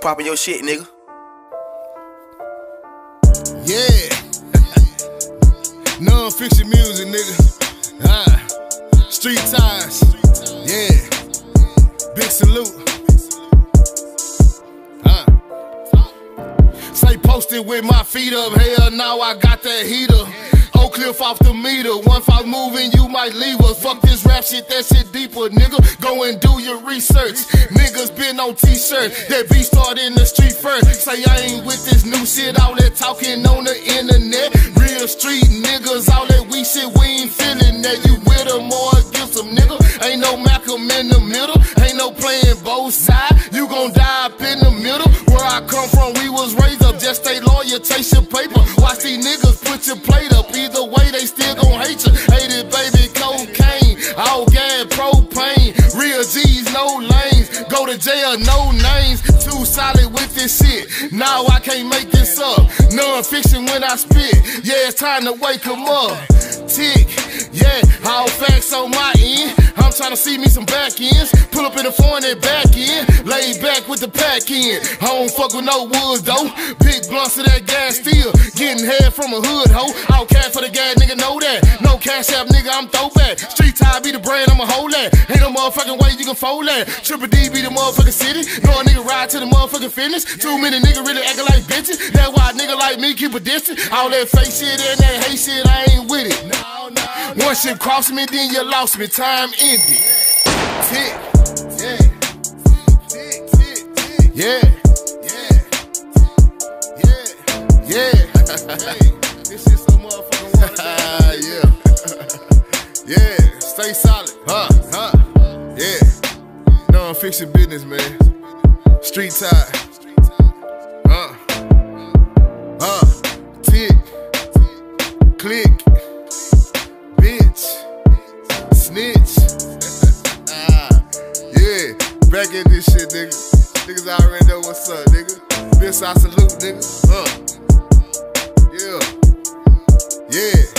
popping your shit, nigga. Yeah. Non-fiction music, nigga. Street ties. Yeah. Big salute. Stay posted with my feet up. Hell, now I got that heater. Oak Cliff off the meter. One foul moving, you might leave us. Fuck this rap shit, that shit deeper, nigga. Go and do your research. Niggas been on t-shirts. That beat started in the street first. Say I ain't with this new shit. All that talking on the internet. Real street niggas. All that we shit, we ain't feeling that. You with them or against them, nigga. Ain't no Malcolm in the middle. Ain't no playing both sides. You gon' die up in the middle. Where I come from, we was raised up. Just stay loyal, chase your paper. Watch these niggas put your plate up. Either way, they still gon' hate you. Hate it, baby, cocaine. All gas, propane. Real G's, no lanes. Go to jail, no names. Too solid with this shit. Now I can't make this up. Non-fiction when I spit. Yeah, it's time to wake 'em up. Tick, yeah, all facts on my end. I'm tryna see me some back ends. Pull up in the foreign and back end. Lay back with the pack in. I don't fuck with no woods though. Big blunts of that gas steel. Getting head from a hood hoe. All cash for the gas, nigga, know that. No cash app, nigga, I'm throwback. Street tie be the brand, I'ma hold that. Ain't no motherfucking way you can fold that. Triple D be the motherfucking city. Know a nigga ride to the motherfucking finish. Too many niggas really acting like bitches. That's why a nigga like me keep a distance. All that fake shit and that hate shit, I ain't with it. Once you cross me, then you lost me. Time ended. Tick. Yeah. Tick, tick, tick. Yeah. Yeah. Yeah. This shit so motherfucking yeah. Yeah. Stay solid. Yeah. Non-fiction business, man. Street tie. Tick. Click. Bitch. Snitch. Yeah. Back at this shit, nigga. Niggas already know what's up, nigga. Bitch, I salute, nigga. Yeah. Yeah.